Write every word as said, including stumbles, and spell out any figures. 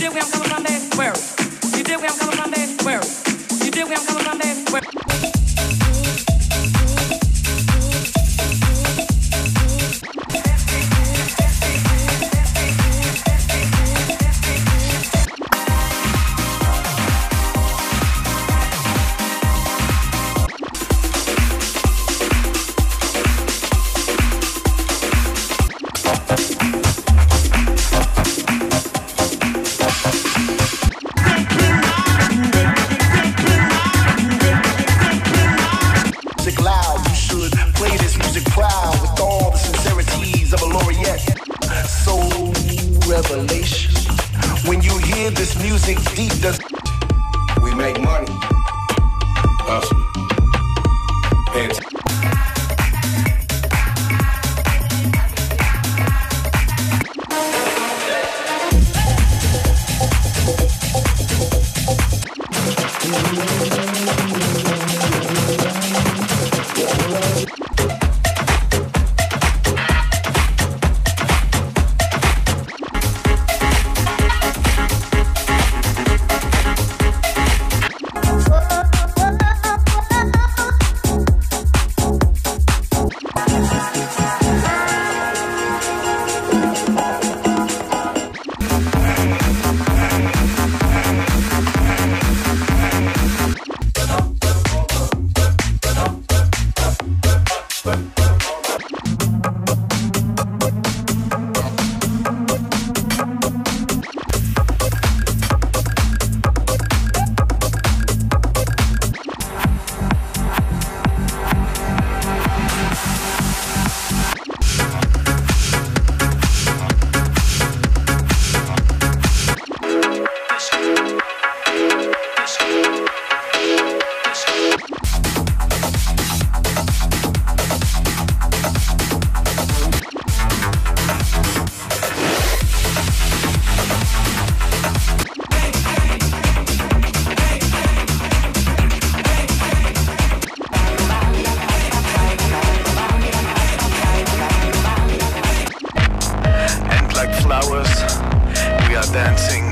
dig where I'm coming from there? Where? You dig where I'm coming from there? Where? You dig where I'm coming from there? Where? Revelation. When you hear this music deep, does we make money? Awesome. And flowers, we are dancing